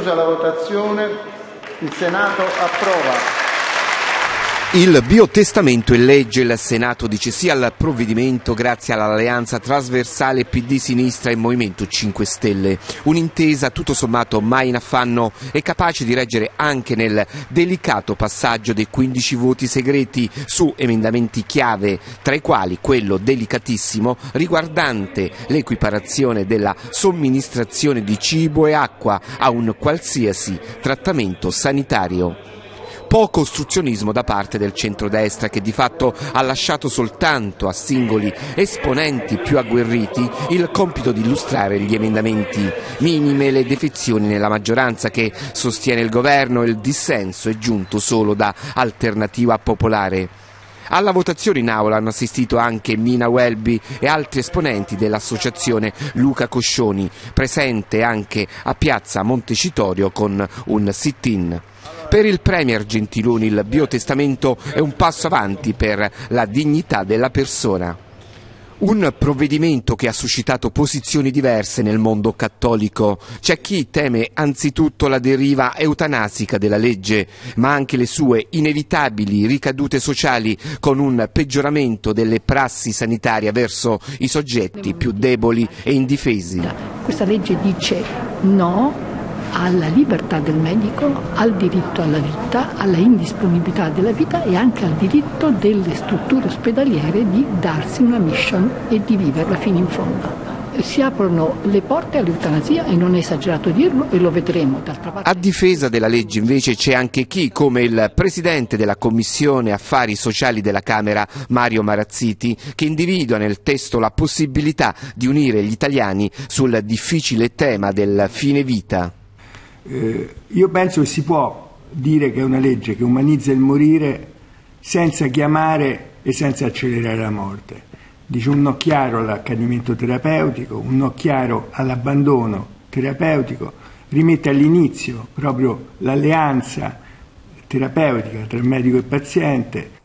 Chiusa la votazione, il Senato approva. Il biotestamento è legge, il Senato dice sì al provvedimento grazie all'alleanza trasversale PD-Sinistra e Movimento 5 Stelle. Un'intesa tutto sommato mai in affanno e capace di reggere anche nel delicato passaggio dei 15 voti segreti su emendamenti chiave, tra i quali quello delicatissimo riguardante l'equiparazione della somministrazione di cibo e acqua a un qualsiasi trattamento sanitario. Poco ostruzionismo da parte del centrodestra che di fatto ha lasciato soltanto a singoli esponenti più agguerriti il compito di illustrare gli emendamenti. Minime le defezioni nella maggioranza che sostiene il governo e il dissenso è giunto solo da Alternativa Popolare. Alla votazione in aula hanno assistito anche Mina Welby e altri esponenti dell'associazione Luca Coscioni, presente anche a piazza Montecitorio con un sit-in. Per il Premier Gentiloni il biotestamento è un passo avanti per la dignità della persona. Un provvedimento che ha suscitato posizioni diverse nel mondo cattolico. C'è chi teme anzitutto la deriva eutanasica della legge, ma anche le sue inevitabili ricadute sociali con un peggioramento delle prassi sanitarie verso i soggetti più deboli e indifesi. Questa legge dice no alla libertà del medico, al diritto alla vita, alla indisponibilità della vita e anche al diritto delle strutture ospedaliere di darsi una mission e di viverla fino in fondo. Si aprono le porte all'eutanasia e non è esagerato dirlo e lo vedremo. D'altra parte. A difesa della legge invece c'è anche chi, come il presidente della Commissione Affari Sociali della Camera, Mario Marazziti, che individua nel testo la possibilità di unire gli italiani sul difficile tema del fine vita. Io penso che si può dire che è una legge che umanizza il morire senza chiamare e senza accelerare la morte. Dice un no chiaro all'accanimento terapeutico, un no chiaro all'abbandono terapeutico, rimette all'inizio proprio l'alleanza terapeutica tra il medico e il paziente.